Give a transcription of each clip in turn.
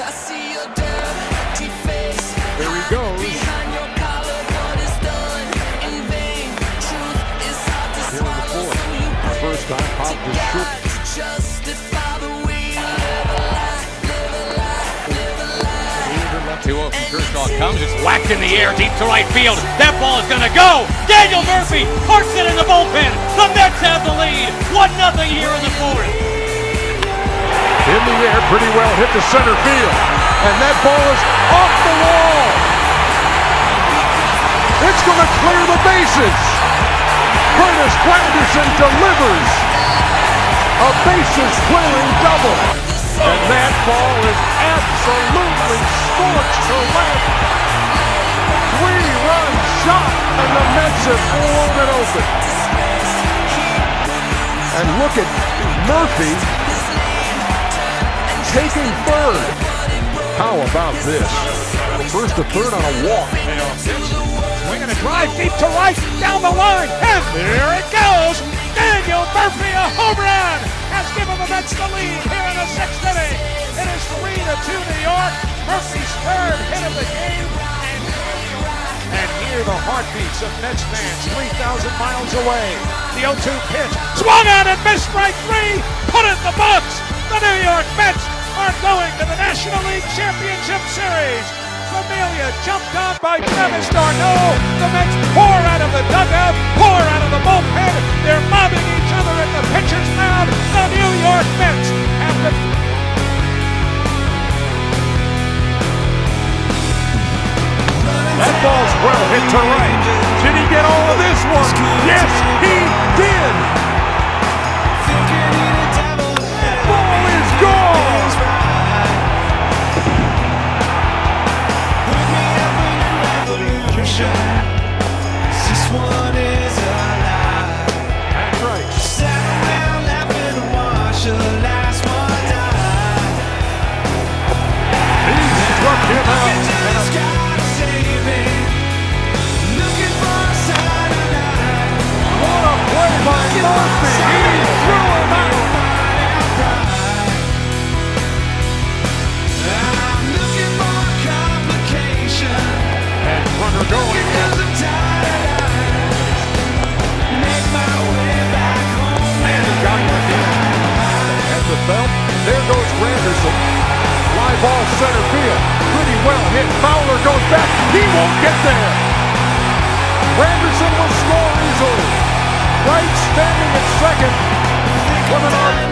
There he goes. Here in the fourth. First time, Pop just shoot. 2-0 from Kershaw comes, it's whacked in the air, deep to right field. That ball is going to go. Daniel Murphy parks it in the bullpen. The Mets have the lead. 1-0 here in the fourth. In the air, pretty well hit to center field. And that ball is off the wall. It's going to clear the bases. Curtis Granderson delivers a bases clearing double. And that ball is absolutely scorched to left. 3-run shot, and the Mets have blown it open. And look at Murphy taking third. How about this? First to third on a walk. Swinging a drive deep to right, down the line, and there it goes. Daniel Murphy, a home run, has given the Mets the lead here in the sixth inning. It is 3-2 New York. Murphy's third hit of the game. And hear the heartbeats of Mets fans 3,000 miles away. The 0-2 pitch, swung on and missed strike three. Put it in the box. The New York Mets are going to the National League Championship Series. Familia jumped on by Travis d'Arnaud. The Mets pour out of the dugout, pour out of the bullpen. They're mobbing each other at the pitcher's mound. The New York Mets have the... That ball's well hit to right. Did he get all of this one? Yes, he did. Ball is gone. This one is alive. That's right. Sat down laughing to watch the last one die. He struck him out. Just gotta save it. Looking for a sign tonight. What a play by Murphy. He threw him out. I'm looking for a complication. And runner going. Because I'm tired. Make my way back home. And he got him again. At the belt, there goes Granderson. Fly ball center field. Pretty well hit. Fowler goes back. He won't get there. Granderson will score easily. Wright standing at second. With an arm.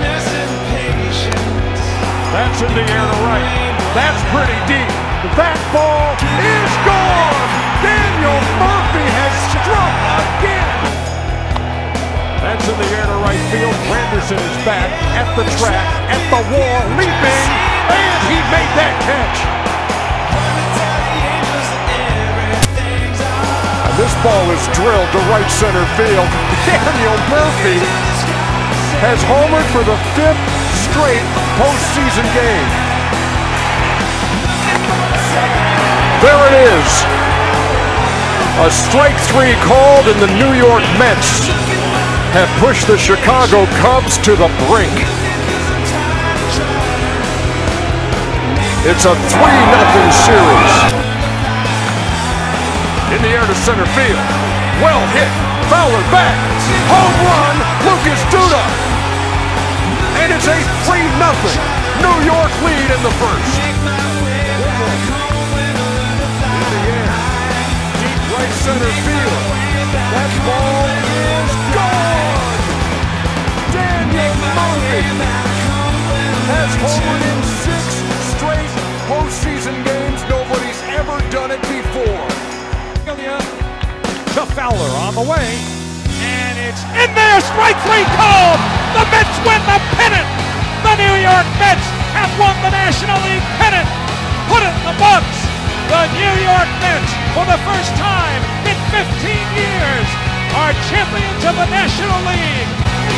That's in the air to right. That's pretty deep. That ball is gone. Daniel Murphy has struck again. That's in the air to right field. Granderson is back at the track, at the wall, leaping, and he made that catch. And this ball is drilled to right center field. Daniel Murphy has homered for the 5th straight postseason game. There it is. A strike three called, and the New York Mets have pushed the Chicago Cubs to the brink. It's a 3-0 series. In the air to center field. Well hit. Fowler back. Home run. Lucas Duda. And it's a 3-0 New York lead in the first. Right center field. That ball is gone. Daniel Murphy has homered in 6 straight postseason games. Nobody's ever done it before. To Fowler on the way, and it's in there. Strike three called. The Mets win the pennant. The New York Mets have won the National League pennant. Put it in the books. The New York Mets, for the first time in 15 years, are champions of the National League.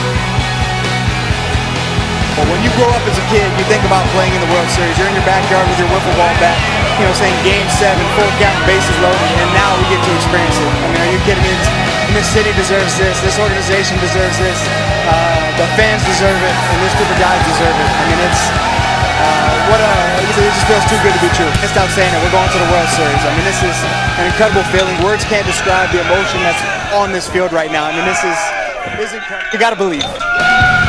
But when you grow up as a kid, you think about playing in the World Series. You're in your backyard with your wiffle ball bat, saying Game 7, full count, bases loaded, and now we get to experience it. I mean, are you kidding me? This city deserves this. This organization deserves this. The fans deserve it, and this group of guys deserve it. I mean, it's just feels too good to be true. Just out saying it, we're going to the World Series. I mean, this is an incredible feeling. Words can't describe the emotion that's on this field right now. I mean, this is incredible. You got to believe.